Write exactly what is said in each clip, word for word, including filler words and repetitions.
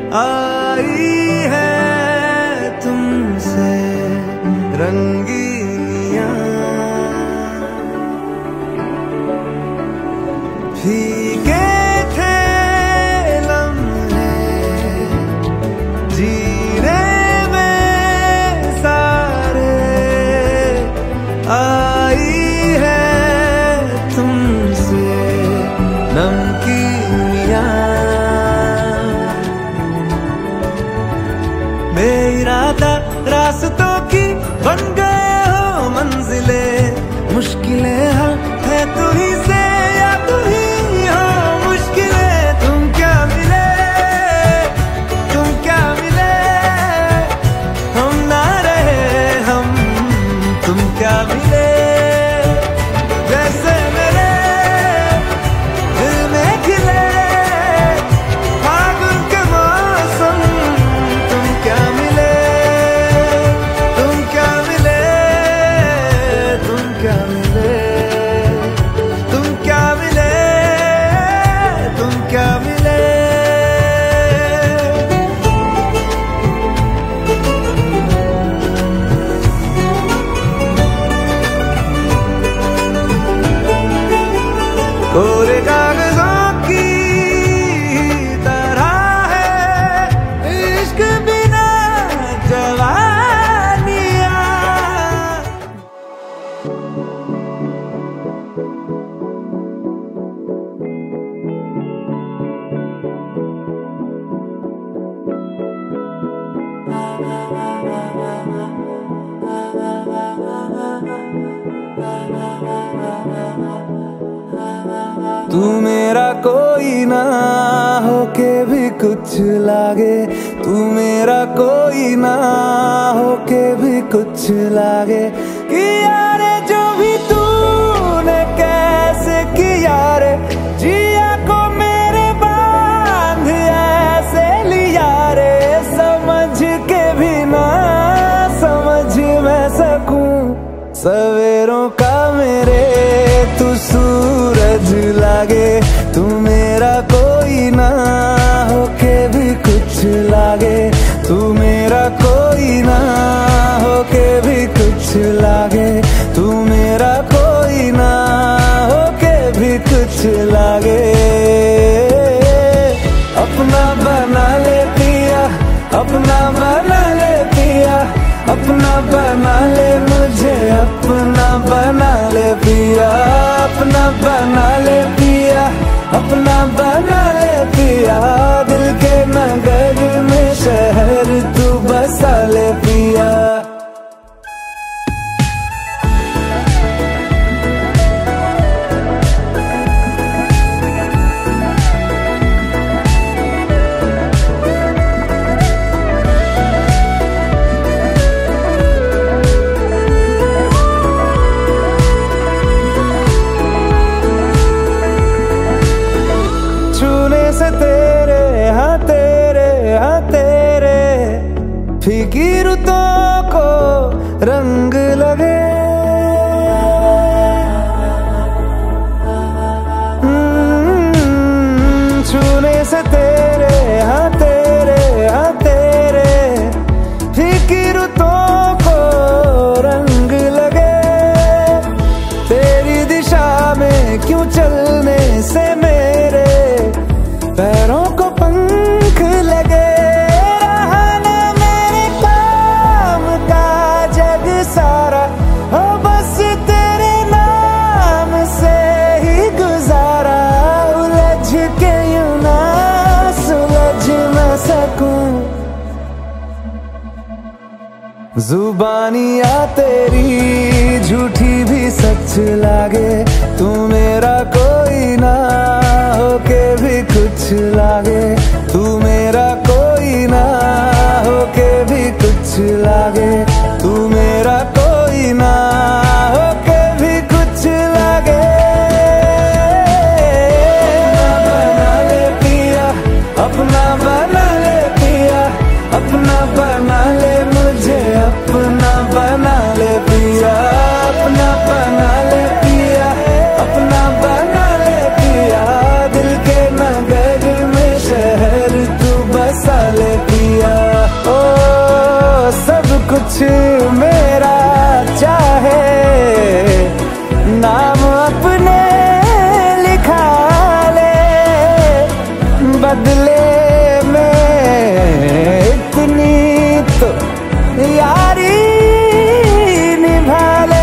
आई है तुमसे रंगीनियां, फीके थे लम्हे जीने में सारे, आई है तुमसे नमकीनियां। बेइरादा रास्तों की बन गए हो मंजिले, मुश्किलें हल है तू ही से या तू ही हो मुश्किलें। तुम क्या मिले, तुम क्या मिले, हम ना रहे हम, तुम क्या मिले। जैसे मेरे दिल में खिले फागुन के मौसम, तुम क्या मिले, तुम क्या मिले, तुम क्या मिले, तुम क्या मिले, तुम क्या मिले। कोरे कागजों की तरह है इश्क बिना जवानियां। तू मेरा कोई ना होके भी कुछ लागे, तू मेरा कोई ना होके भी कुछ लागे। किया रे जो भी तूने कैसे किया रे, जिया को मेरे बांध ऐसे लिया रे। समझ के भी ना समझ मैं सकूं सवेरों का मेरे तू सूरज लागे। तू मेरा कोई ना होके भी कुछ लागे, तू मेरा कोई ना होके भी कुछ लागे, तू मेरा कोई ना होके भी कुछ लागे। अपना बना ले पिया, अपना बना ले पिया, अपना बना ले मुझे, अपना बना ले पिया, अपना बना ले पिया, अपना बना ले पिया। दिल के नगर में शहर तू बसा ले पिया। फीकी रुतों को रंग लगे, छूने से तेरे हाँ तेरे हाँ तेरे, फीकी रुतों को रंग लगे। तेरी दिशा में क्यों चलने से मेरे पैरों को पंख लगे। जुबानिया तेरी झूठी भी सच लागे, तू मेरा कोई ना होके भी कुछ लागे, तू मेरा कोई ना होके भी कुछ लागे, तू मेरा कोई ना होके भी कुछ लागे। अपना बना ले पिया, अपना बना ले पिया, अपना बना ले मुझे, अपना बना ले पिया, अपना बना ले पिया, अपना बना ले पिया। दिल के नगर में शहर तू बसा ले यारी निभा ले,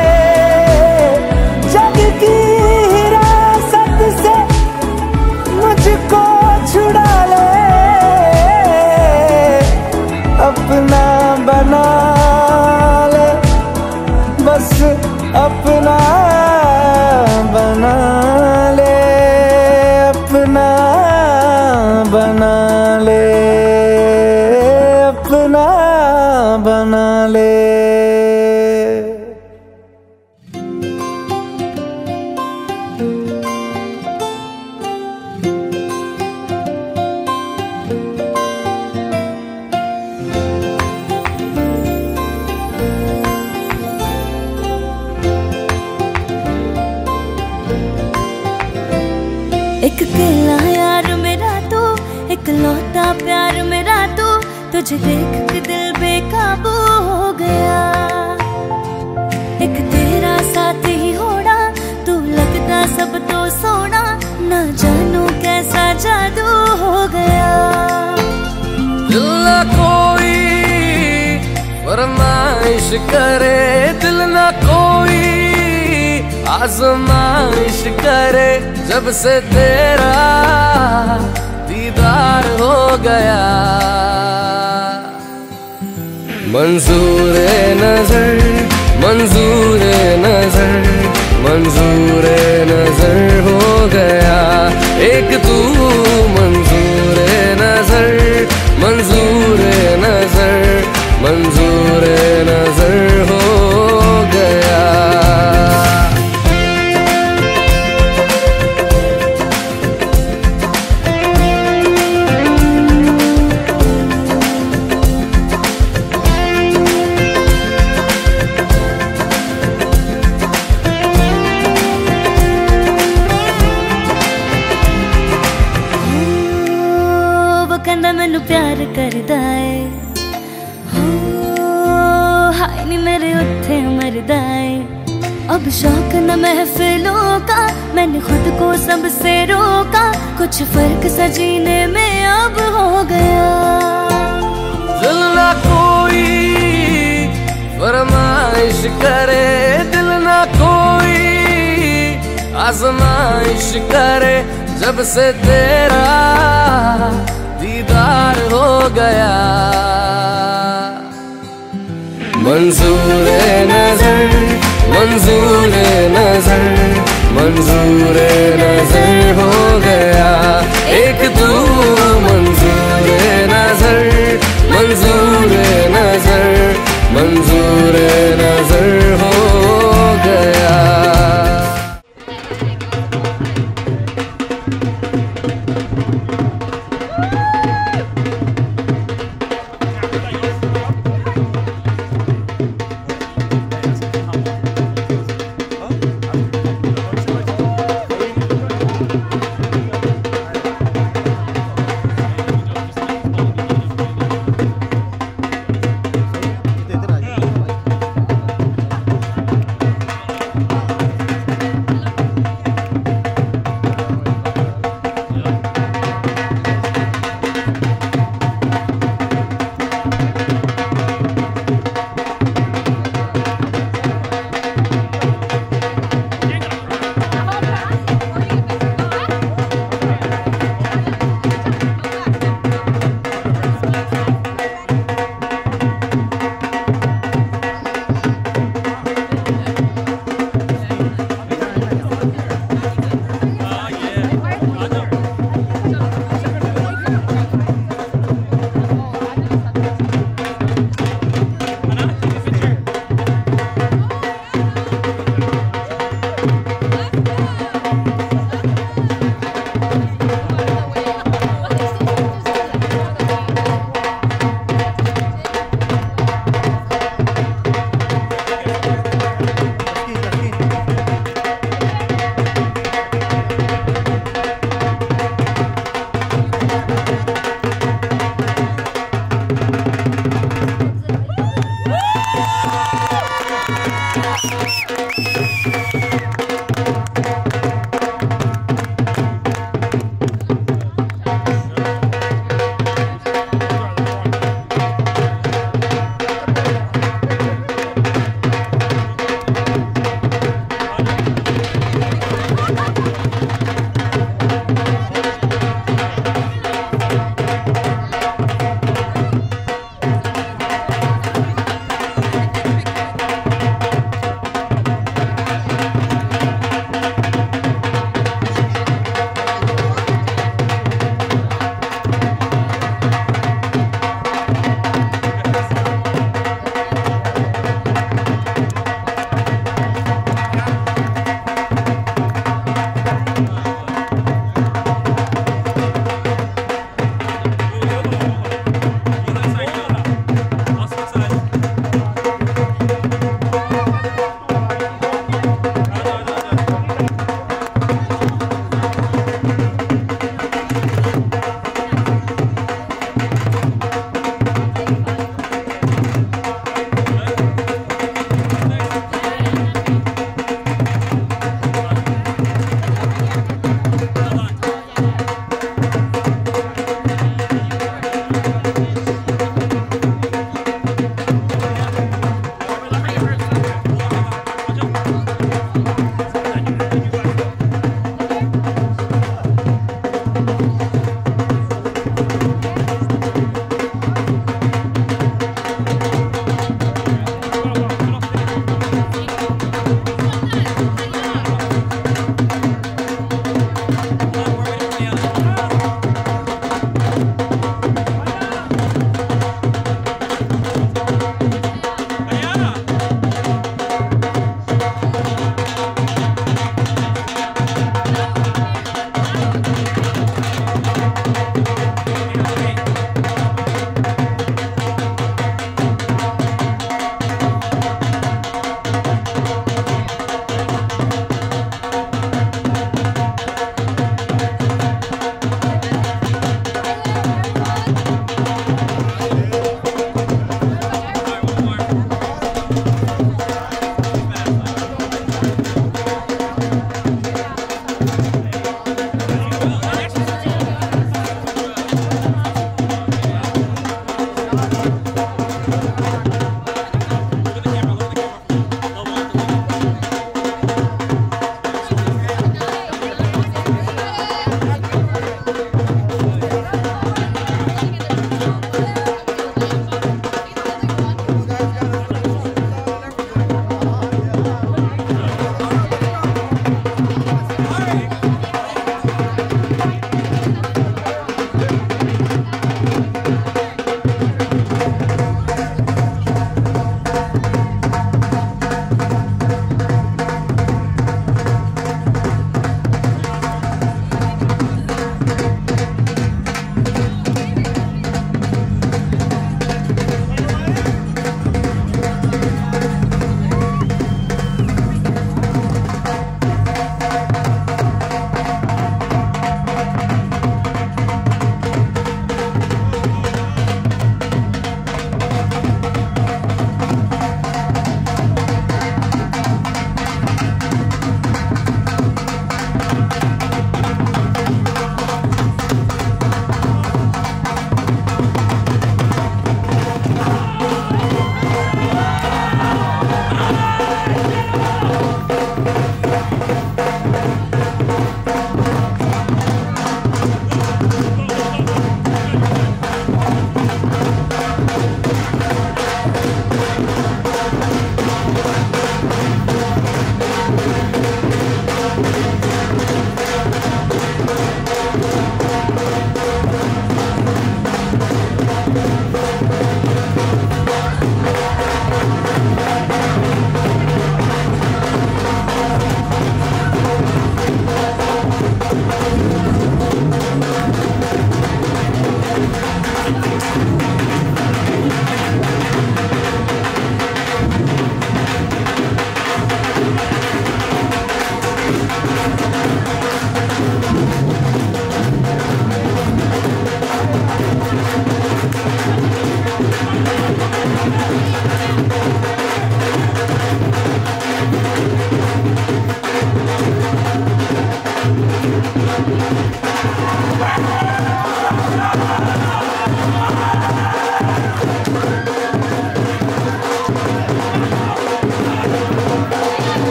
जग की हिरासत से मुझको छुड़ा ले, अपना बना ले, बस अपना बना ले, अपना बना ले, अपना बना ले। एक अकेला यार मेरा तू, एक लौटा प्यार मेरा तू, तुझे देख के दिल बेकाबू हो गया। एक तेरा साथ ही होना, तू लगता सब तो सोना, ना जानू कैसा जादू हो गया। दिल ना कोई फरमाइश करे, दिल ना कोई आजमाइश करे, जब से तेरा दीदार हो गया। मंजूर नजर, मंजूर नजर, मंजूर नजर हो गया एक तू। मंजूर नजर, मंजूर नजर, मंजूर नजर हो गया। कहंदा मैनू प्यार करदा है, हो हाय नी मेरे उत्थे मरदा है। अब शौक न महफिलों का, मैंने खुद को सबसे रोका, कुछ फर्क सा जीने में अब हो गया। दिल ना कोई फरमाइश करे, दिल ना कोई आजमाइश करे, जब से तेरा दीदार हो गया। मंजूर नजर, मंजूर नजर, मंजूर नजर हो गया एक तू। मंजूर नजर, मंजूर नजर, मंजूर नजर हो गया।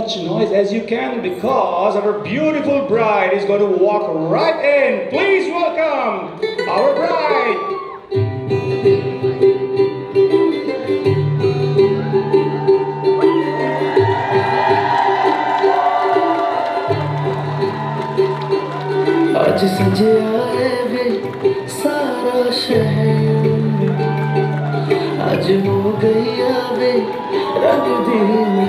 much noise as you can because our beautiful bride is going to walk right in. Please welcome our bride. आज सजे आए वे सारा शहर, आज हो गई आवे रंग दी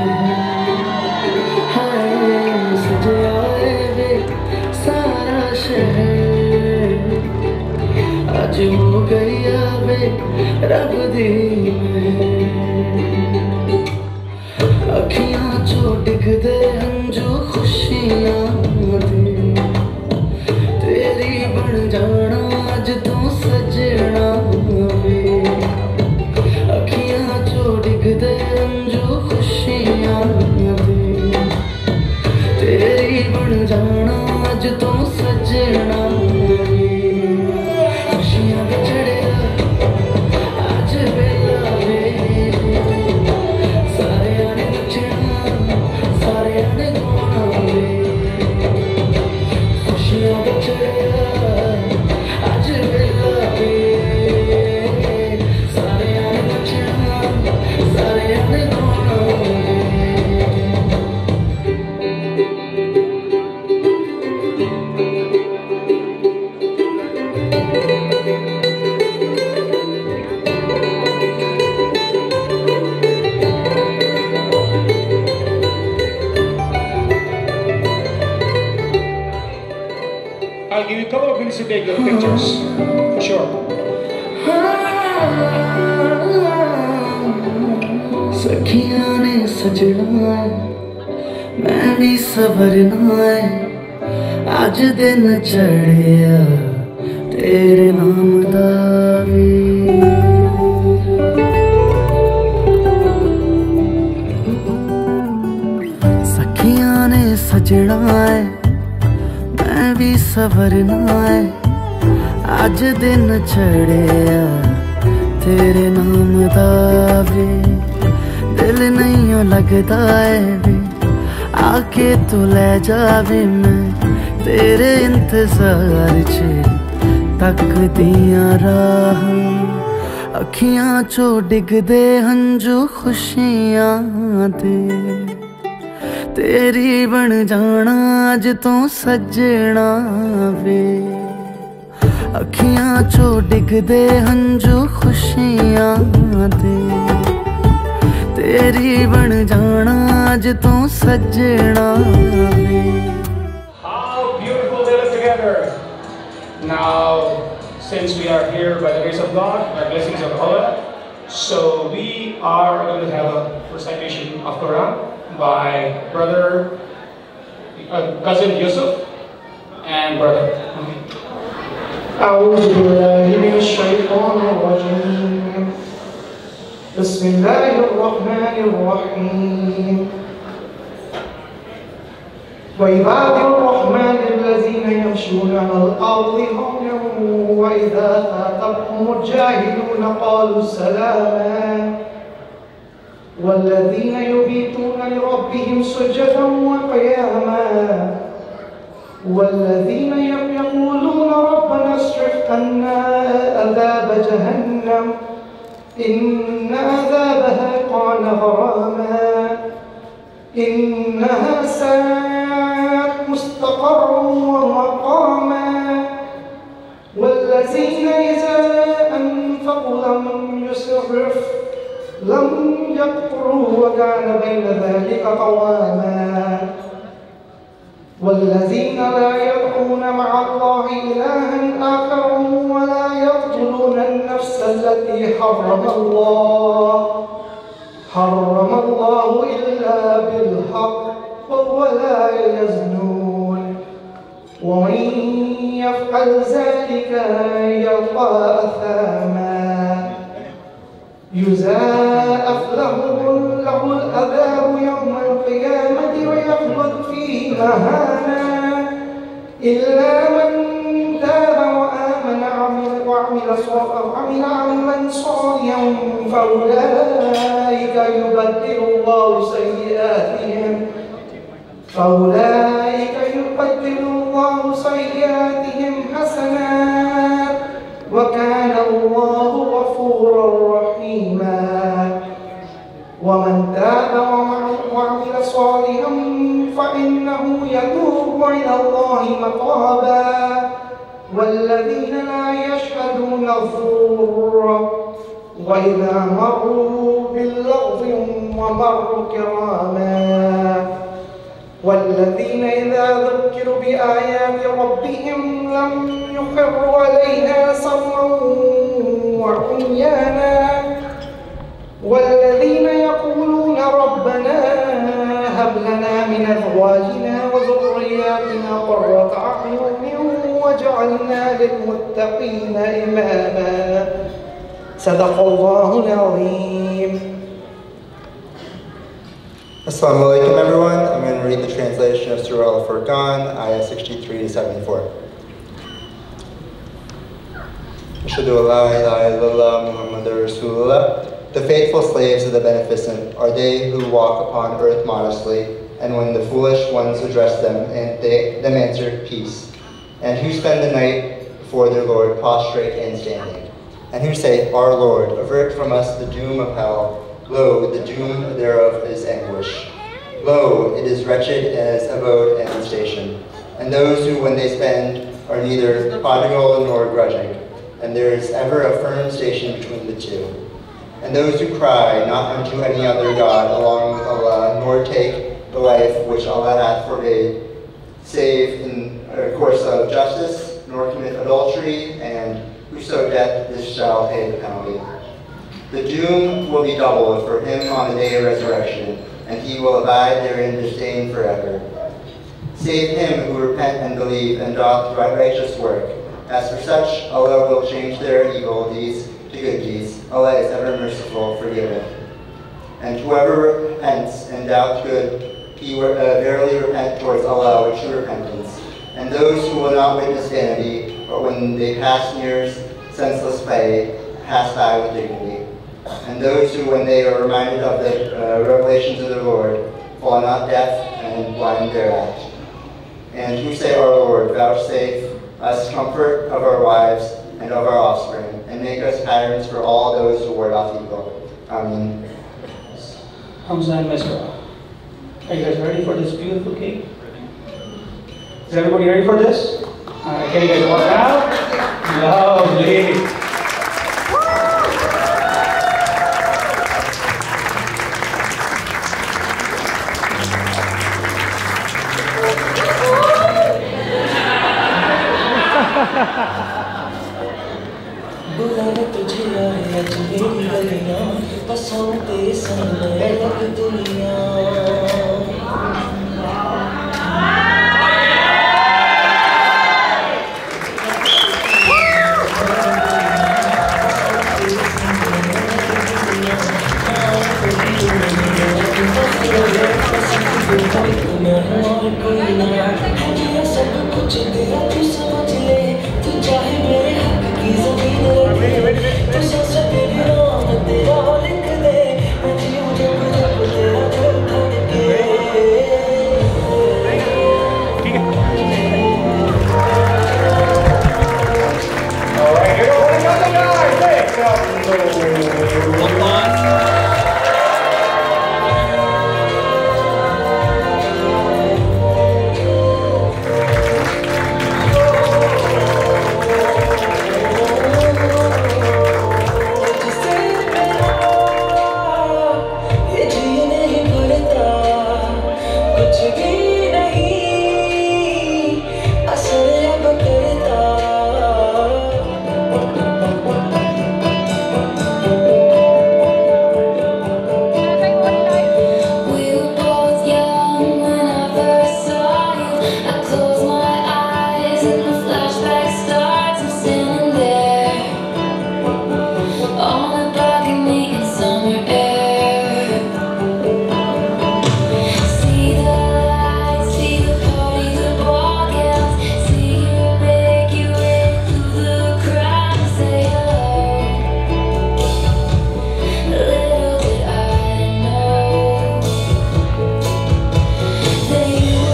हाय, सजे आए वे सारा शहर, आज हो गई आवे रंग दी अखियां चो डिगदे हंजू खुशियां दे, तेरी बन जाना अज तू सजना वे, अखियां चो डिगदे अंजू खुशियां दे, तेरी बन जाना अज तू सजना वे, खुशियां दे चढ़िया अज बेला वे, सारे आने नचना सारे आने गाना वे, खुशियां दे चढ़िया अज बेला वे, सारे आने नचना सारे आने गाना वे। I'll give you a couple of minutes to take your pictures, for sure. सखियां ने सजना मैं भी सवरना है, आज दिन चढ़िया तेरे नाम दा वे, सखियां ने सजना है मैं भी सवरना है, आज दिन चढ़िया तेरे नाम दा वे, दिल नहीं लगता है वे आके तू ले जावे, मैं तेरे इंतजार च तक दिया राह, अखियां चो डिगदे हंजू खुशियां दे, तेरी बन जाना अज तू सजना वे, अखियां चो डिगदे हंजू खुशियां दे, तेरी बन जाना अज तू सजना वे। How beautiful they look together. Now, since we are here by the grace of God, by blessings of Allah, so we are going to have a recitation of Quran by brother, uh, cousin Yusuf and brother. أعوذ بالله من الشيطان الرجيم. بسم الله الرحمن الرحيم. وعباد الرحمن الذين يمشون على الأرض هونا وإذا خاطبهم الجاهلون قالوا سلاما والذين يبيتون لربهم سجدا وقياما والذين يقولون ربنا اصرف عنا عذاب جهنم إن عذابها كان غراما إنها ساءت مستقرا ومقاما والذين إذا أنفقوا لم يسرفوا لم يقتروا وكان بين ذلك قواما والذين لا يدعون مع الله إلها آخر ولا يقتلون النفس التي حرم الله حرم الله إلا بالحق وهو لا يزنون ومن يفعل ذلك يلقى أثاما يضاعف له العذاب يوم القيامة ويخلد فيه مهانا إلا من تاب وآمن وعمل وعمل عملا صالحا فأولئك يبدل الله سيئاتهم فأولئك يبدل الله سيئاتهم حسنات وكان الله غفورا رحيما ومن تاب وعمل صالحا فإنه يتوب إلى الله متابا والذين لا يشهدون الزور وإذا مروا باللغو ومروا كراما والذين إذا ذكروا بآيات ربهم لم يخروا عليها صما وعميانا والذين يقولون ربنا هب لنا من أزواجنا وذرياتنا قرة أعين واجعلنا للمتقين إماما صدق الله العظيم. Assalamu alaikum everyone. I'm going to read the translation of Surah Al-Furqan, ayah sixty-three to seventy-four. Ashhadu an la ilaha illallah Muhammadur Rasulullah. The faithful slaves of the Beneficent are they who walk upon earth modestly, and when the foolish ones address them, and they them answer peace, and who spend the night before their Lord prostrate and standing, and who say, Our Lord, avert from us the doom of hell. Lo, the doom thereof is anguish. Lo, it is wretched as abode and station. And those who, when they spend, are neither prodigal nor grudging, and there is ever a firm station between the two. And those who cry not unto any other God along with Allah, nor take the life which Allah hath forbade, save in a course of justice, nor commit adultery, and whoso doeth this shall pay the penalty. The doom will be doubled for him on the day of resurrection, and he will abide therein disdain forever. Save him who repent and believe and doth righteous work. As for such, Allah will change their evil deeds to good deeds. Allah is ever merciful, forgiving. And whoever repents and doubts good, he uh, verily repent towards Allah with true repentance. And those who will not witness vanity, but when they pass near senseless play, pass by with dignity. And those who, when they are reminded of the uh, revelations of their Lord, fall not deaf and blind thereat. And who say, Our Lord, vouchsafe us comfort of our wives and of our offspring, and make us patterns for all those who ward off evil. Amen. Hamza and Mesra, are you guys ready for this beautiful cake? Is everybody ready for this? Alright, can you guys walk out? Lovely. बुलावे तुझे आए आज मेरी गलियां बसाऊं तेरे सामने अलग दुनिया सब कुछ तेरा तू समझ ले तू चाहे मेरे हक की जमीन रख तू सांस तेरी नाम तेरा लिख दे मैं जीऊं जब जब तेरा दिल धड़के All right, here we go, guys. Hey, come on. They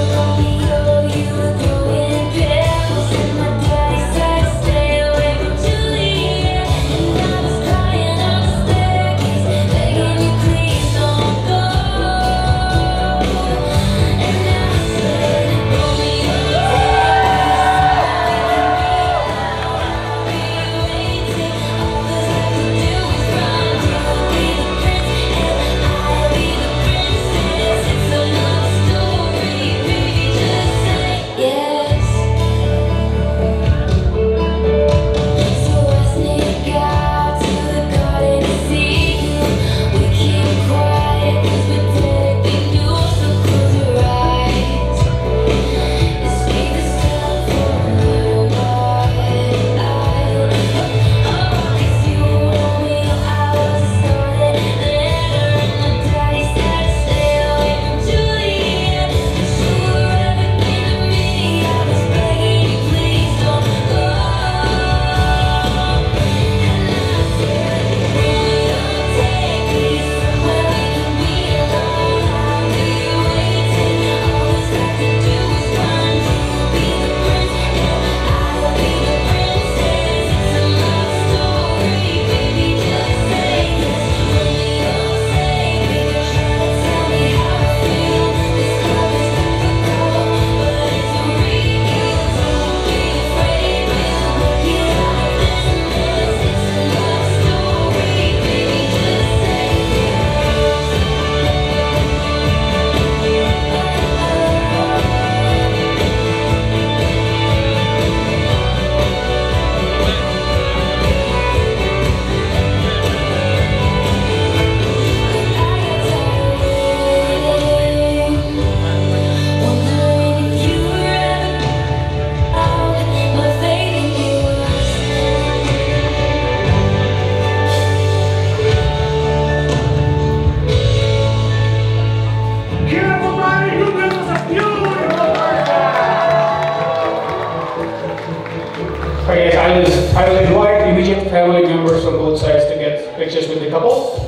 Alright guys, I will, I will invite immediate family members from both sides to get pictures with the couple.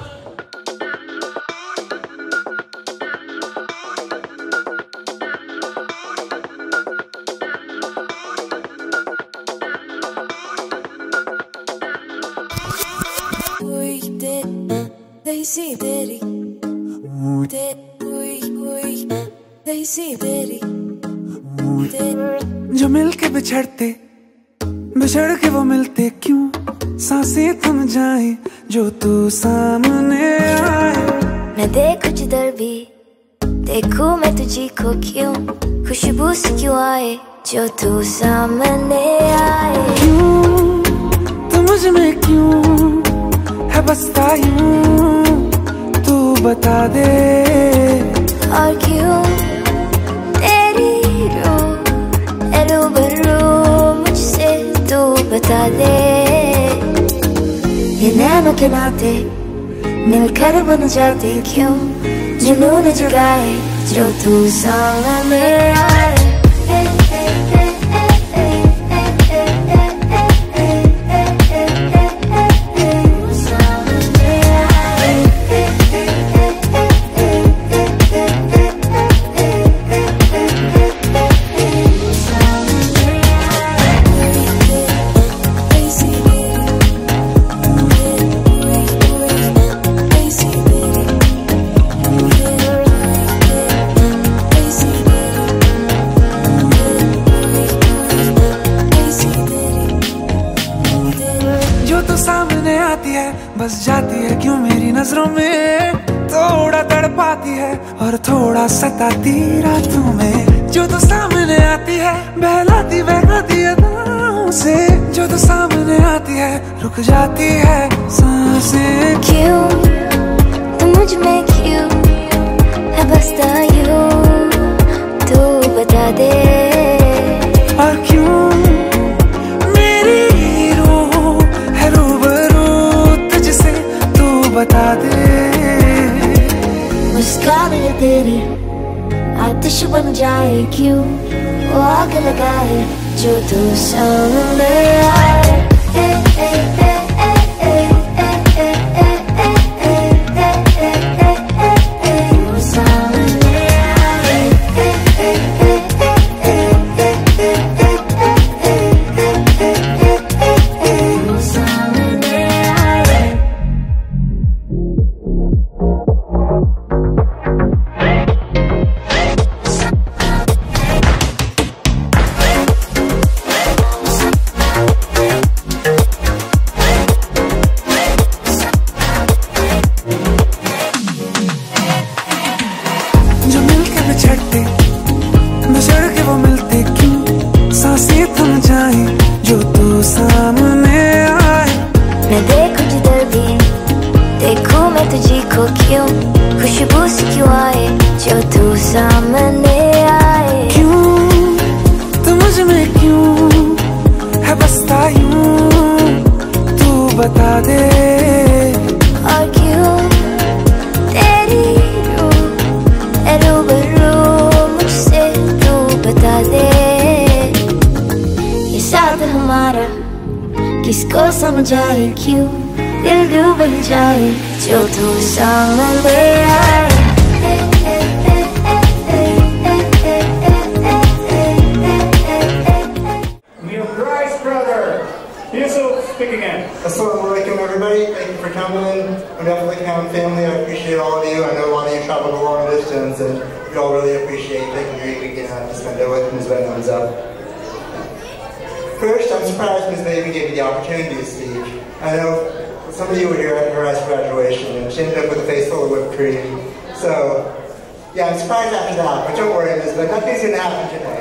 जो मिलके बिछड़ते बिछड़ के वो मिलते क्यों सांसें थम जाए जो तू सामने आए मैं देखूं जिधर भी देखूं मैं तुझी को क्यों खुशबू से क्यों आए जो तू सामने आए क्यों तू मुझ में क्यों है बसता यूं तू बता दे और क्यों तेरी रूह रूबरू मुझसे तू बता दे ये नैनों के नाते मिलकर बन जाते क्यों जुनून जगाए जो तू सामने आए बस जाती है क्यों मेरी नजरों में थोड़ा तड़पाती है और थोड़ा सताती रातों में जो तो सामने आती है बहलाती बहलाती है तारों से जो तो सामने आती है रुक जाती है सांसें क्यों तू मुझ में क्यों है बसता यूं तू बता दे और क्यों बता दे मुस्कान तेरी आतिश बन जाए क्यों वो आग लगाए जो तू सामने आए किसको समझाए क्यों दिल डूब जाए जो तू सामने आए Assalamualaikum everybody, thank you for coming. On behalf of the Count family, I appreciate all of you. I know a lot of you traveled a long distance and we all really appreciate taking your weekend out to spend it with Miz Benham's up. First, I'm surprised Miz Baby gave me the opportunity to speak. I know some of you were here at her last graduation and she ended up with a face full of whipped cream. So, yeah, I'm surprised after that, but don't worry Miz, but nothing's going to happen today.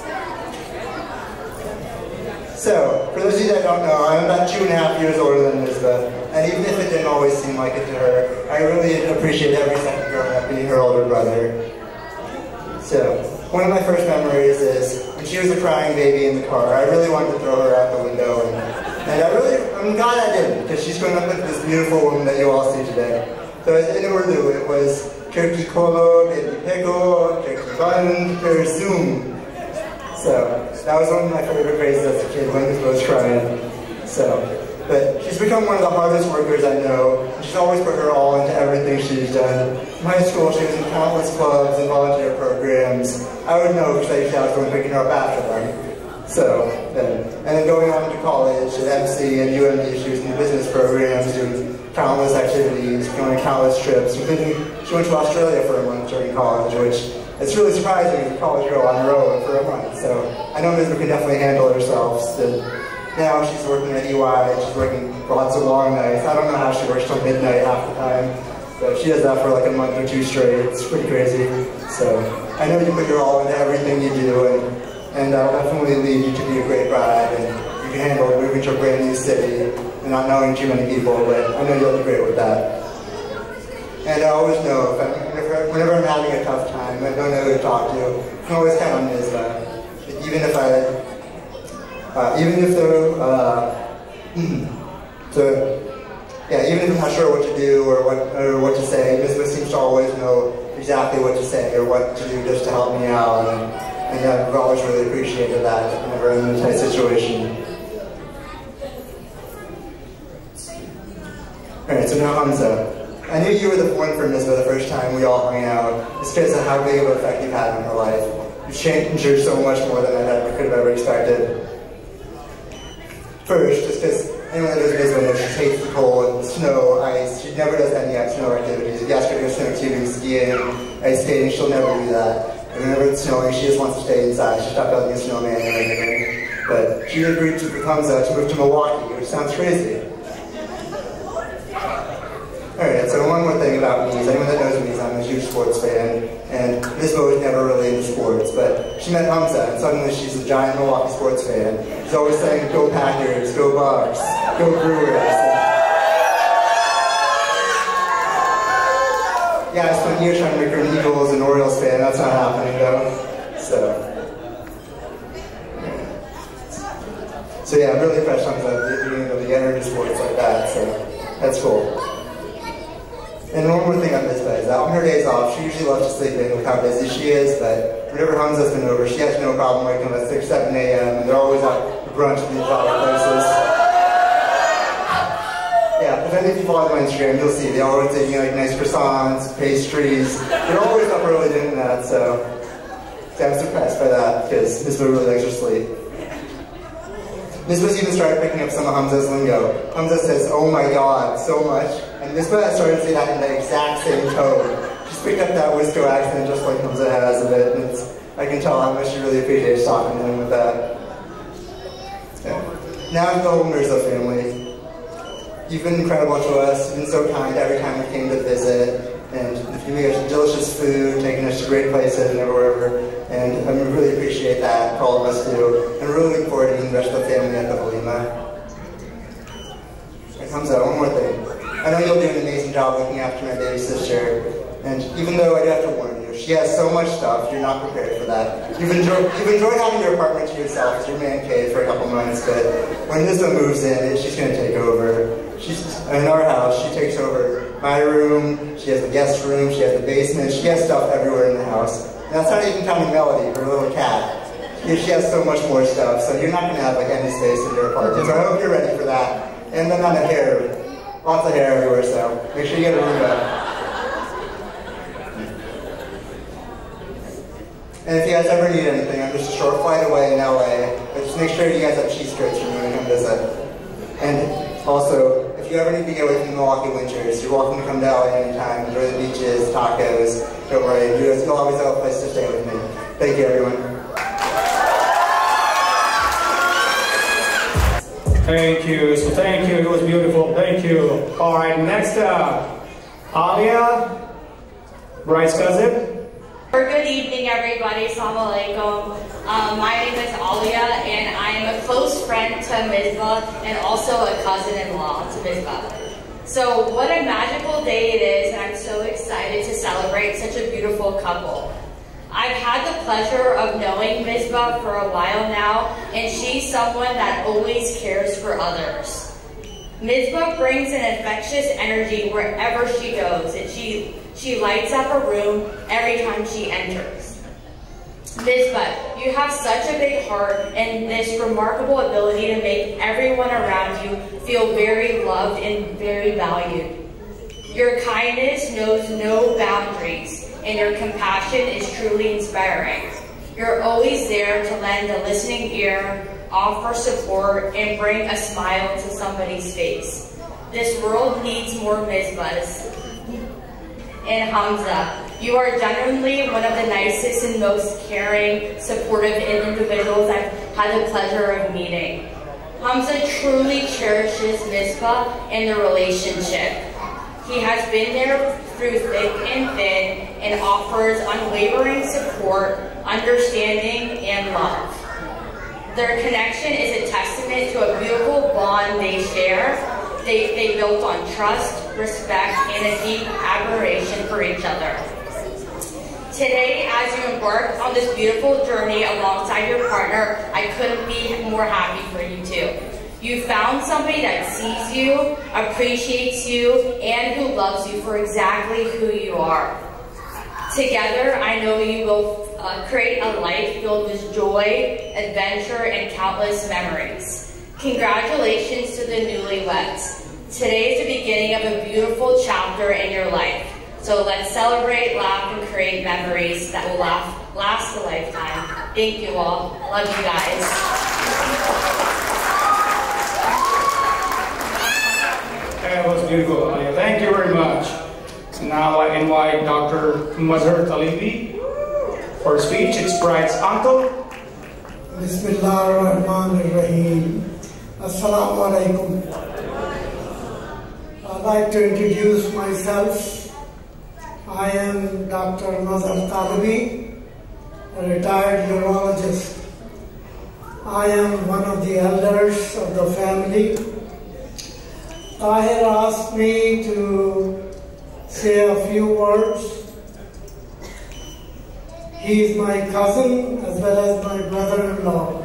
So, for those of you that don't know, I'm about two and a half years older than Mizbah, and even if it didn't always seem like it to her, I really appreciate every second growing up being her older brother. So, one of my first memories is when she was a crying baby in the car. I really wanted to throw her out the window, and, and I really, I'm glad I didn't, because she's grown up with this beautiful woman that you all see today. So in Urdu, it was Turkey Kolo, Baby Pego, Turkey Bun, Zoom. So that was one of my favorite phrases as a kid when Misbah was crying. So, but she's become one of the hardest workers I know. She's always put her all into everything she's done. In high school, she was in countless clubs and volunteer programs. I would know because I used to have someone picking her up after them. So, then, and then going on to college at M C and U M D, she was in the business programs, doing countless activities, going on countless trips, including she went to Australia for a month during college, which it's really surprising as a college girl on her own for a month. So I know Misbah can definitely handle herself. So now she's working at E Y, she's working lots of long nights. I don't know how she works till midnight half the time, but she does that for like a month or two straight. It's pretty crazy. So I know you put your all into everything you do, and, and I'll definitely lead you to be a great bride, and you can handle moving to a brand new city and not knowing too many people, but I know you'll do great with that. And I always know, if I'm, whenever, whenever I'm having a tough time, I don't know who to talk to, I can always count on Misbah. Even if I, uh, even if they're, uh, so, yeah, even if I'm not sure what to do or what, or what to say, Misbah seems to always know exactly what to say or what to do just to help me out, and, and I've always really appreciated that whenever I'm in a tight situation. Alright, so now Hamza. I knew you were the one for Misbah the first time we all hung out, just because of how big of an effect you've had on her life. You've changed her so much more than I could have ever expected. First, just because anyone that knows Misbah knows she hates the cold, the snow, ice. She never does any snow activities. If you ask her to go snow tubing, skiing, ice skating, she'll never do that. And whenever it's snowing, she just wants to stay inside. She stopped building a snowman or anything. But she agreed to with Hamza to move to Milwaukee, which sounds crazy. Alright, so one more thing about me is anyone that knows me is I'm a huge sports fan, and Misbah was never really into sports, but she met Hamza, and suddenly she's a giant Milwaukee sports fan. She's always saying, go Packers, go Bucks, go Brewers. Yeah, I spent years trying to make her an Eagles and Orioles fan. That's not happening though. So, so yeah, I'm really impressed Hamza being able to get her into sports like that, so that's cool. And one more thing on Misbah is that on her days off, she usually loves to sleep in with how busy she is, but whenever Hamza's been over, she has no problem waking up at six, seven A M and they're always out for brunch at these other places. Yeah, if any of you follow my Instagram, you'll see they're always taking like nice croissants, pastries. They're always up early doing that, so, so I'm surprised by that because Misbah really likes her sleep. Misbah's even started picking up some of Hamza's lingo. Hamza says, oh my god, so much. And Misbah has started to say that in the exact same tone. She's picked up that Wisco accent just like Hamza has a bit, and it's, I can tell how much she really appreciates talking to him with that. Yeah. Now to the whole Mirza family. You've been incredible to us, you've been so kind every time we came to visit, and you make us delicious food, taking us to great places and everywhere, and I really appreciate that for all of us too, and really looking forward to meeting the rest of the family at the Walima. It comes out, one more thing. I know you'll do an amazing job looking after my baby sister, and even though I do have to warn you, she has so much stuff, you're not prepared for that. You've enjoyed, you've enjoyed having your apartment to yourself as your man cave for a couple months, but when Misbah moves in, she's going to take over. She's in our house, she takes over my room, she has the guest room, she has the basement, she has stuff everywhere in the house. And that's not even counting Melody, her little cat. She has so much more stuff, so you're not going to have like any space in your apartment. So I hope you're ready for that. And then on the hair, lots of hair everywhere, so make sure you get a Roomba. And if you guys ever need anything, I'm just a short flight away in L A, but just make sure you guys have cheese curds for me when you come visit. And also, if you ever need to get away from the Milwaukee winters, you're welcome to come to L A anytime, enjoy the beaches, tacos, don't worry, you guys, you'll always have a place to stay with me. Thank you, everyone. Thank you, so thank you, it was beautiful, thank you. All right, next up, Alia, Bryce's cousin. Good evening, everybody. Assalamu alaikum. Um, my name is Alia, and I am a close friend to Misbah and also a cousin-in-law to Misbah. So what a magical day it is, and I'm so excited to celebrate such a beautiful couple. I've had the pleasure of knowing Misbah for a while now, and she's someone that always cares for others. Misbah brings an infectious energy wherever she goes, and she She lights up a room every time she enters. Misbah, you have such a big heart and this remarkable ability to make everyone around you feel very loved and very valued. Your kindness knows no boundaries, and your compassion is truly inspiring. You're always there to lend a listening ear, offer support, and bring a smile to somebody's face. This world needs more Misbahs. And Hamza, you are genuinely one of the nicest and most caring, supportive individuals I've had the pleasure of meeting. Hamza truly cherishes Misbah and the relationship. He has been there through thick and thin and offers unwavering support, understanding, and love. Their connection is a testament to a beautiful bond they share. They, they built on trust, respect, and a deep admiration for each other. Today, as you embark on this beautiful journey alongside your partner, I couldn't be more happy for you too. You found somebody that sees you, appreciates you, and who loves you for exactly who you are. Together, I know you will uh, create a life filled with joy, adventure, and countless memories. Congratulations to the newlyweds. Today is the beginning of a beautiful chapter in your life. So let's celebrate, laugh, and create memories that will last, last a lifetime. Thank you all. Love you guys. That was beautiful, Alia. Thank you very much. Now I invite Doctor Mazhar Talibi for a speech. It's Bride's uncle. Bismillah ar-Rahman ar-Rahim. Assalamu alaikum. I'd like to introduce myself. I am Doctor Mazhar Talibi, a retired urologist. I am one of the elders of the family. Tahir asked me to say a few words. He is my cousin as well as my brother-in-law.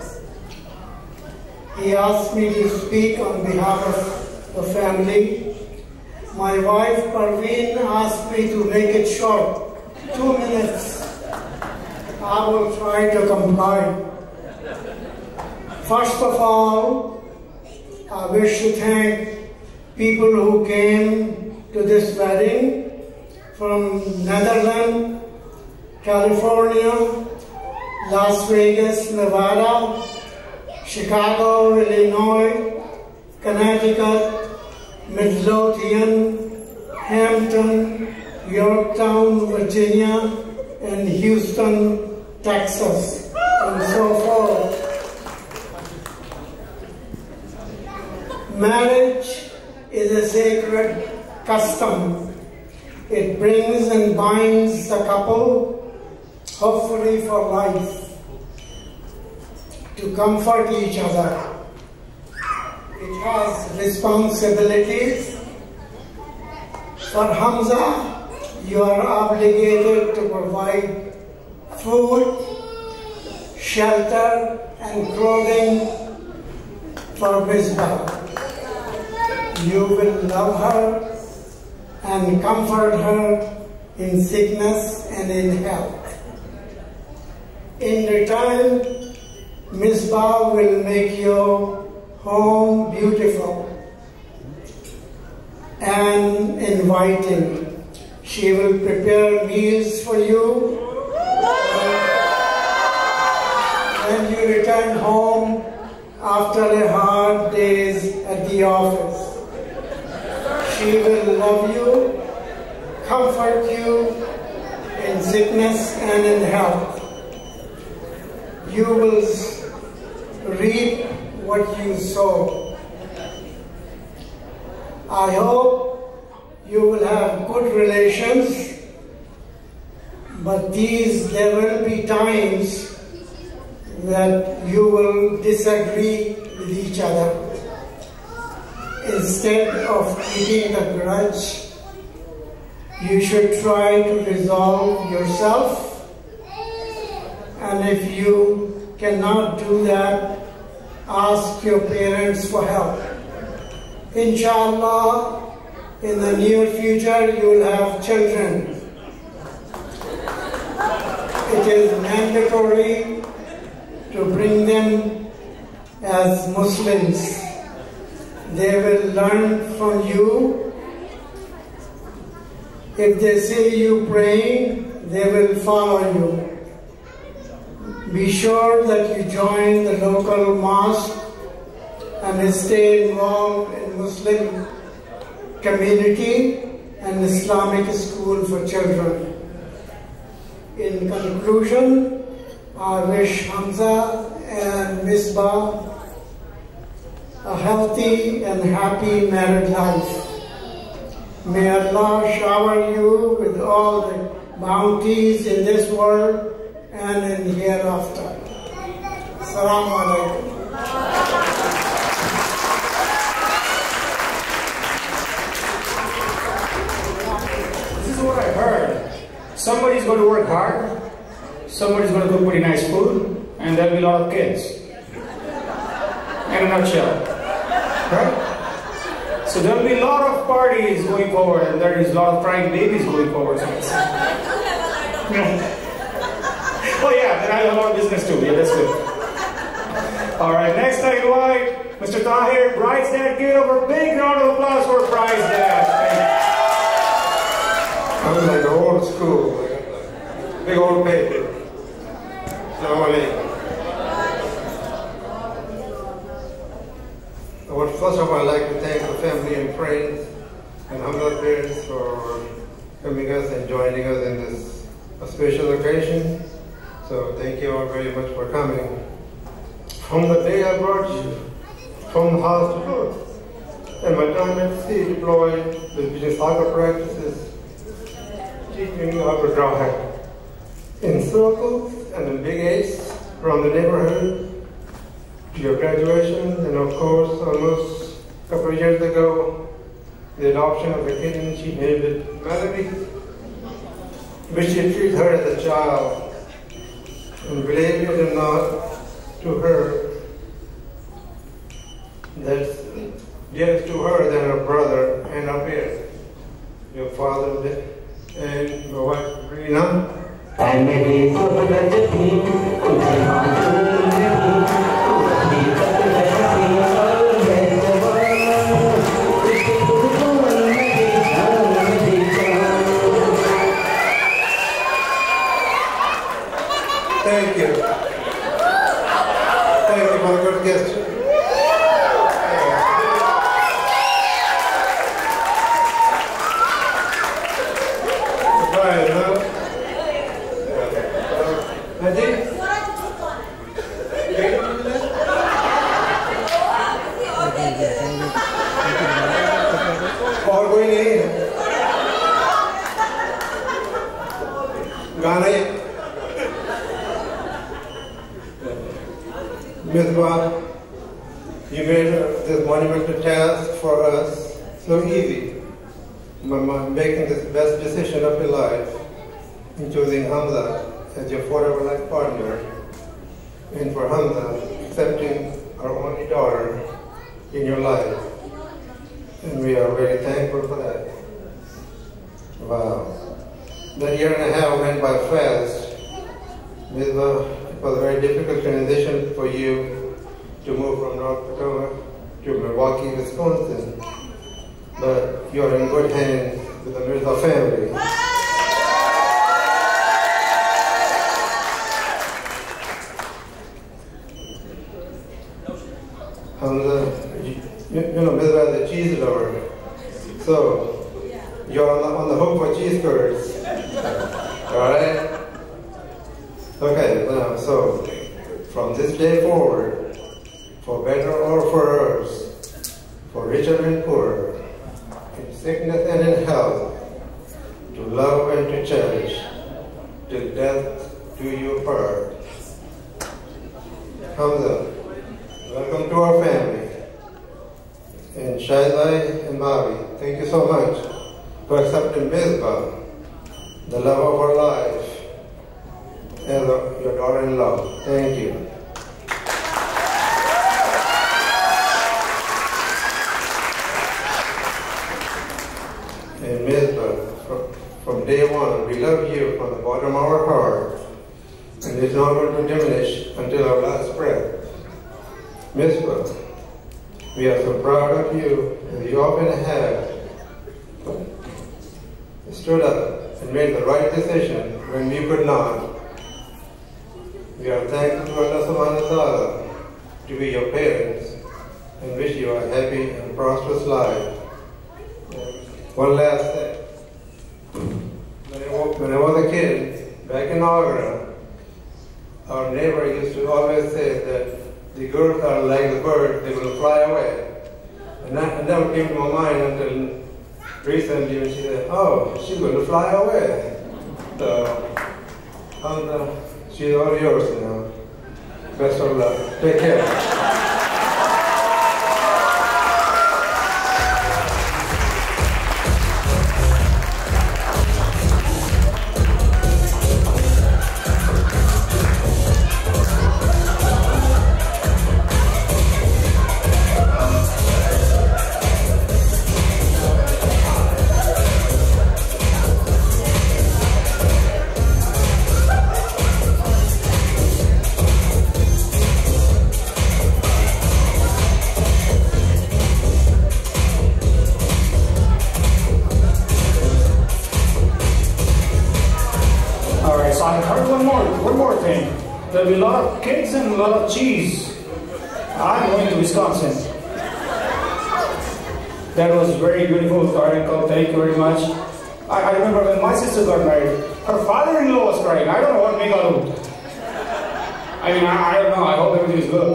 He asked me to speak on behalf of the family. My wife Parveen asked me to make it short, two minutes. I will try to comply. First of all, I wish to thank people who came to this wedding from Netherlands, California, Las Vegas, Nevada, Chicago, Illinois, Connecticut, Midlothian, Hampton, Yorktown, Virginia, and Houston, Texas, and so forth. Marriage is a sacred custom. It brings and binds the couple, hopefully for life, to comfort each other. It has responsibilities. For Hamza, you are obligated to provide food, shelter, and clothing for Misbah. You will love her and comfort her in sickness and in health. In return, Misbah will make your home beautiful and inviting. She will prepare meals for you. When you return home after a hard days at the office, she will love you, comfort you in sickness and in health. You will reap what you sow. I hope you will have good relations, but these there will be times that you will disagree with each other. Instead of keeping a grudge, you should try to resolve yourself. And if you cannot do that, ask your parents for help. Inshallah, in the near future, you will have children. it is mandatory to bring them as Muslims. They will learn from you. If they see you praying, they will follow you. Be sure that you join the local mosque and stay involved in Muslim community and Islamic school for children. In conclusion, I wish Hamza and Misbah a healthy and happy married life. May Allah shower you with all the bounties in this world and in hereafter. Assalamu alaikum. This is what I heard. Somebody's going to work hard, somebody's going to cook pretty nice food, and there'll be a lot of kids. In a nutshell. Right? So there'll be a lot of parties going forward, and there is a lot of crying babies going forward. Oh yeah, then I have a lot of business too. Yeah, that's good. All right, next I invite Mister Tahir, Bride's Dad. Give a big round of applause for Bride's Dad. I'm like the old school, big old paper. Assalamu alaikum. I would first of all like to thank the family and friends and humble parents for coming us and joining us in this special occasion. So thank you all very much for coming. From the day I brought you from the house to earth, and my time at sea deployed with soccer practices, teaching you how to drive in circles and in big eights around the neighborhood, to your graduation, and of course, almost a couple of years ago, the adoption of a kitten she named it Melody, which she treated her as a child. And believe it or not, to her, that's dearest to her than her brother and her parents. Your father and your wife, Rina. Thank you. Thank you for a good gesture. Surprise, huh? Najib? और कोई नहीं है गाना Misbah, you made this monumental task for us so easy, making this best decision of your life in choosing Hamza as your forever life partner, and for Hamza accepting our only daughter in your life. And we are very thankful for that. Wow. That year and a half went by fast. Misbah, it was a very difficult transition for you to move from North Dakota to Milwaukee, Wisconsin. But you're in good hands with the Mirza family. Hamza, you, you know, Mirza is a cheese lover. So, you're on the, on the hook for cheese curds. Alright? Okay, now, so, from this day forward, for better or for worse, for richer and poorer, in sickness and in health, to love and to cherish, till death do you part. Hamza, welcome to our family. And Shailai and Bobby, thank you so much for accepting Misbah, the love of our life, as your daughter-in-law. Thank you. And Misbah, from, from day one, we love you from the bottom of our heart. number to diminish until our last breath. Misbah, we are so proud of you, and you often have stood up and made the right decision when we could not. We are thankful to Allah subhanahu wa ta'ala to be your parents and wish you a happy and prosperous life. One last thing. When I, was, when I was a kid, back in Agra, our neighbor used to always say that the girls are like the bird, they will fly away. And that never came to my mind until recently when she said, oh, she's going to fly away. So, and, uh, she's all yours now. Best of luck. Take care. There'll be a lot of cakes and a lot of cheese. I'm going to Wisconsin. That was very beautiful, Uncle. Thank you very much. I, I remember when my sister got married, her father-in-law was crying. I don't know what made out. I mean, I, I don't know. I hope everything is good.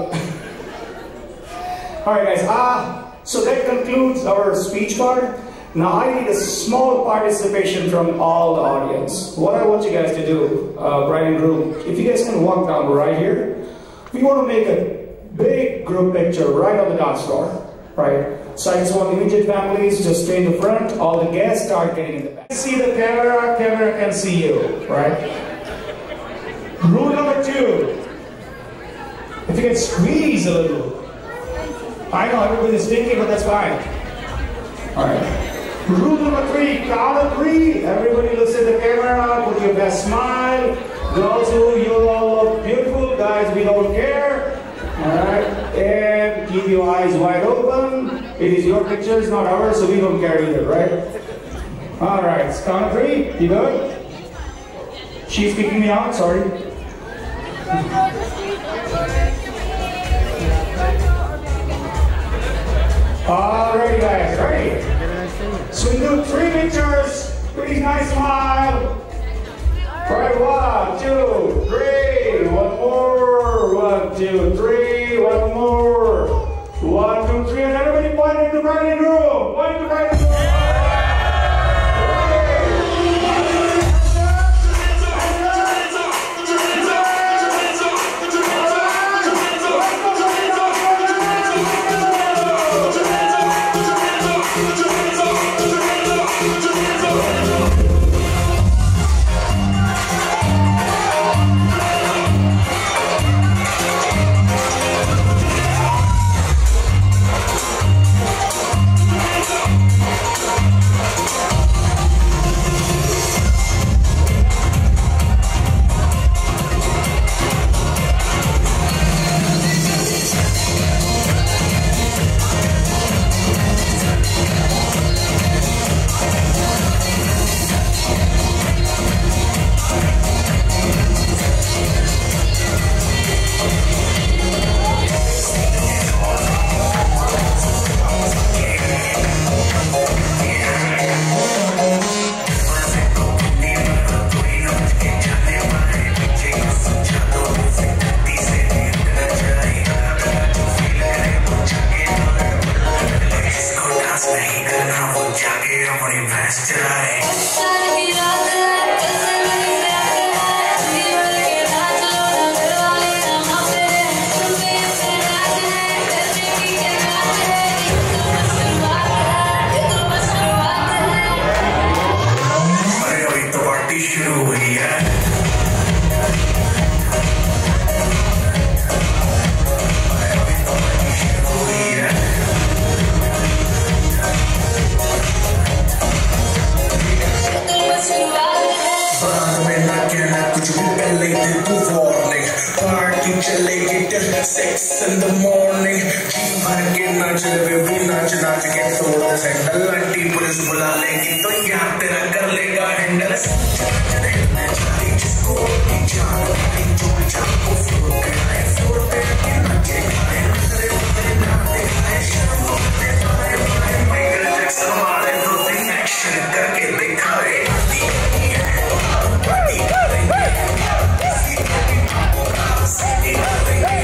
All right, guys. Ah, so that concludes our speech card. Now I need a small participation from all the audience. What I want you guys to do, uh, bride and groom, if you guys can walk down right here, we want to make a big group picture right on the dance floor, right? So I just want immediate families just stay in the front, all the guests start getting in the back. See the camera, camera can see you, right? Rule number two, if you can squeeze a little. I know everybody's thinking, but that's fine. All right. Rule number three, count of three. Everybody looks at the camera, put your best smile. Girls, who you all look beautiful. Guys, we don't care. Alright? And keep your eyes wide open. It is your pictures, not ours, so we don't care either, right? Alright, count of three. You good? She's kicking me out, sorry. Alright, guys, ready? So we do three pictures, pretty nice smile. Alright, one, two, three, one more, one, two, three, one more, one, two, three, and everybody point into bride and groom, point to bride and groom. Six in the morning, जी भर के नाच रहे वो नाच नाच के तोड़ दे sandal aunty police बुला लेगी तो यार तेरा कर लेगा हैंडल जिसको अपनी जान अपनी जो जान को फ्लोर पे आए फ्लोर पे आके नाचे गाए नजरे वाले नाते गाए शर्म होते बारे बारे माइकल जैक्सन वाले दो तीन एक्शन करके दिखाए पार्टी पार्टी करेंगे सिटी करेंगे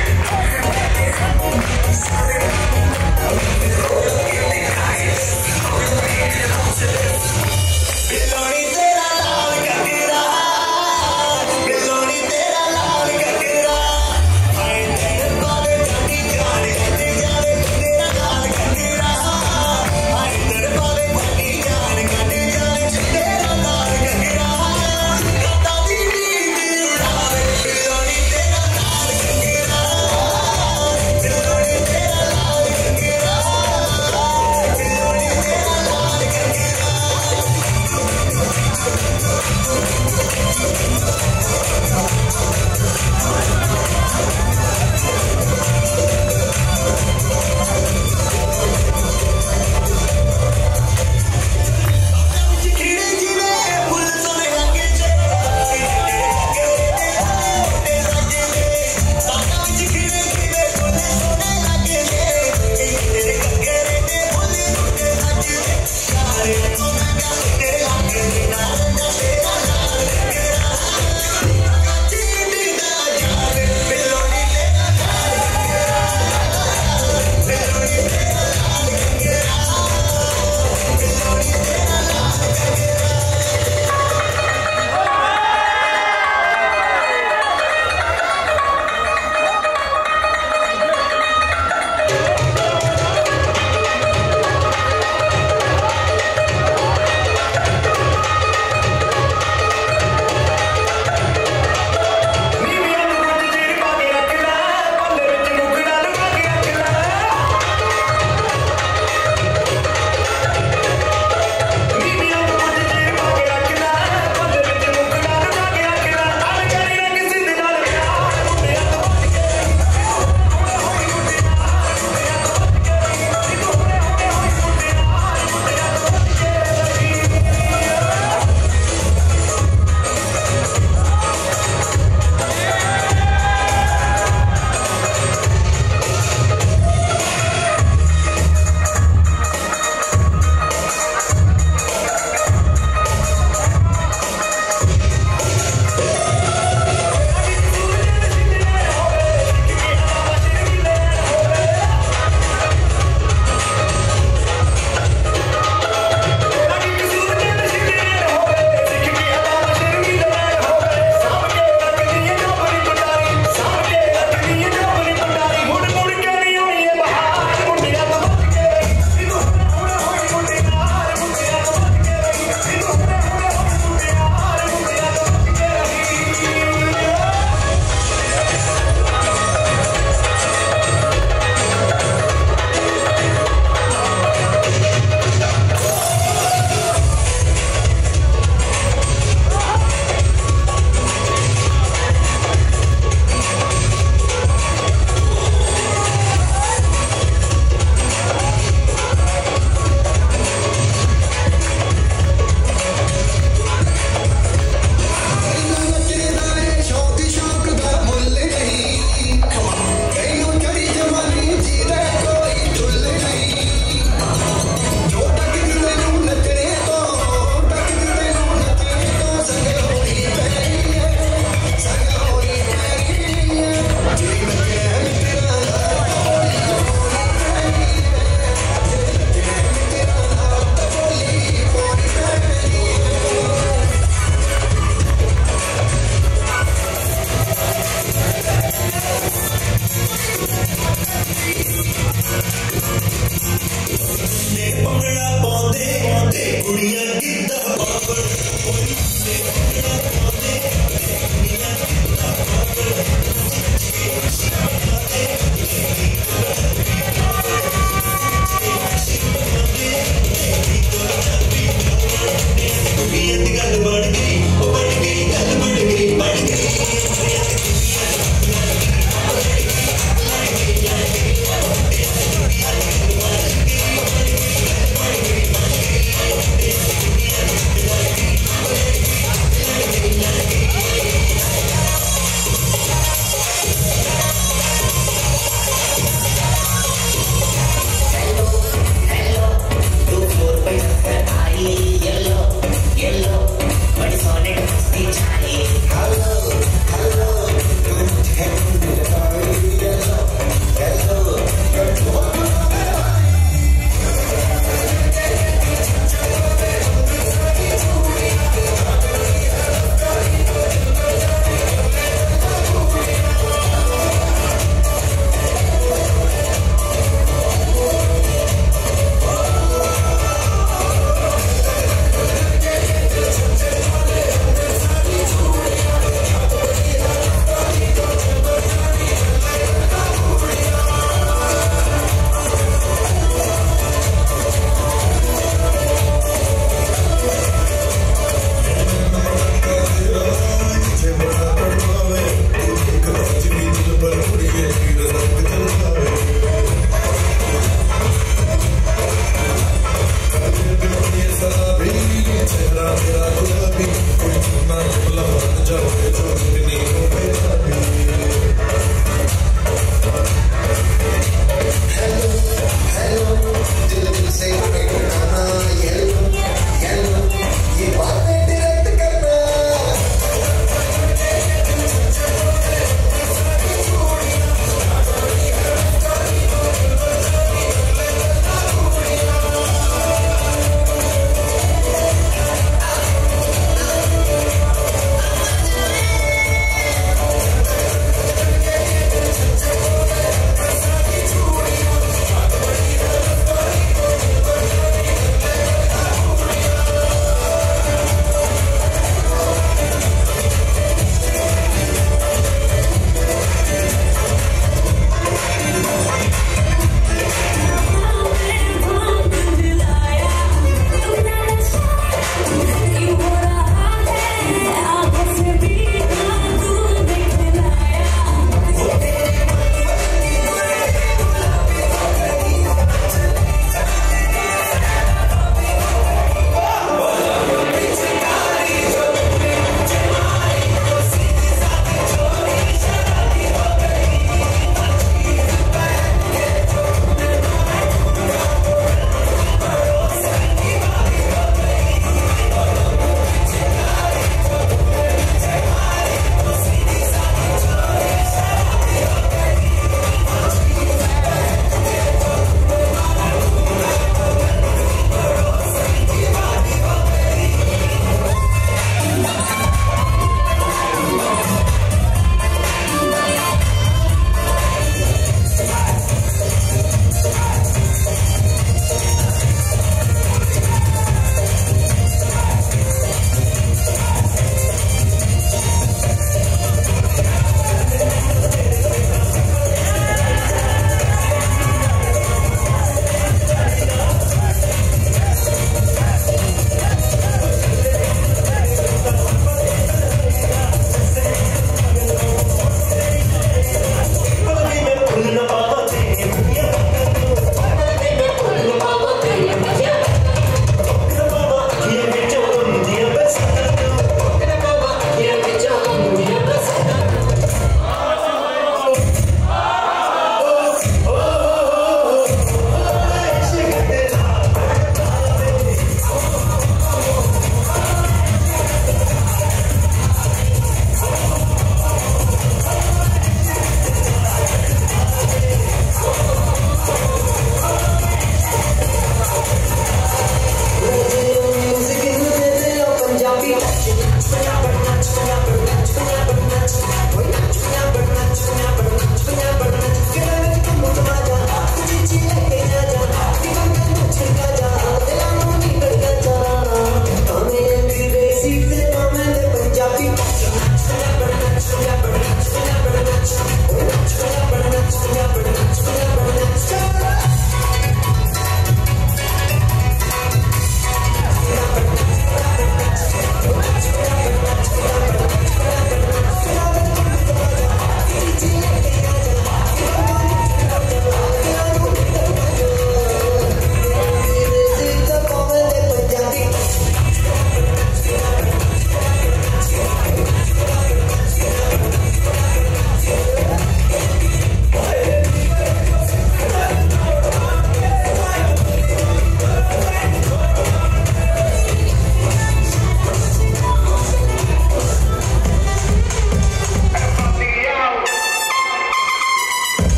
बिलोनी तेरा लाल ककरा बिलोनी तेरा लाल ककरा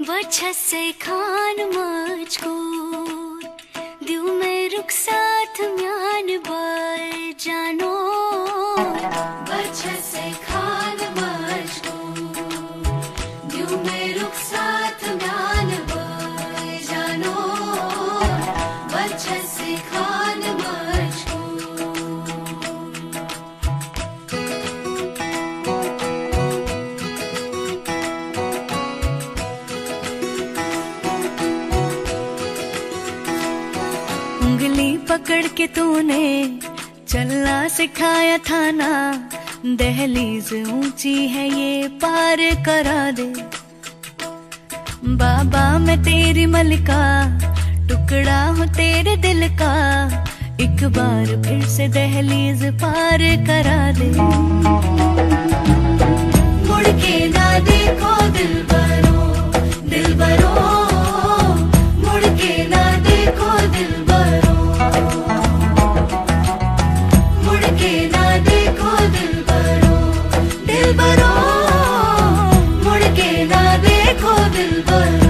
वजह से खान मजकूर दिल में रुख साथ म्यान बाय जानो वजह से खान मजकूर दिल में रुख साथ म्यान बाय जानो वजह से खान उंगली पकड़ के तूने चलना सिखाया था ना, दहलीज ऊंची है ये पार करा दे। बाबा मैं तेरी मलिका, टुकड़ा हूँ तेरे दिल का, एक बार फिर से दहलीज पार करा दे। मुड़ के ना देखो दिल बरो दिल बरो, मुड़ के ना देखो दिल बरो, मुड़ के ना देखो दिल बरो दिल बरो, मुड़ के ना देखो दिल बरो।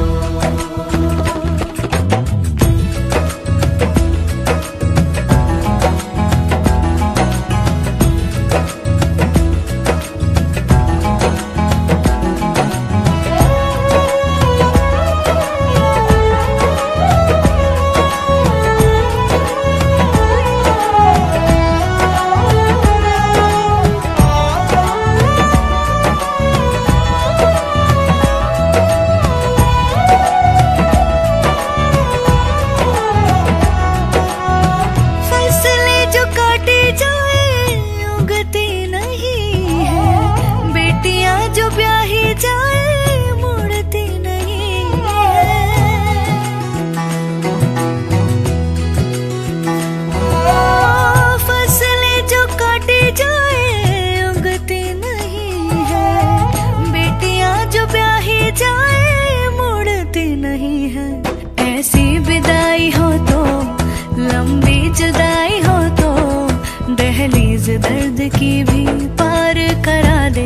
ऐसी विदाई हो तो लंबी जुदाई हो तो दहलीज दर्द की भी पार करा दे।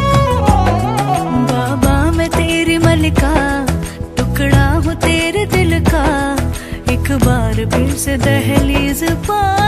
बाबा मैं तेरी मलिका, टुकड़ा हूँ तेरे दिल का, एक बार फिर से दहलीज पार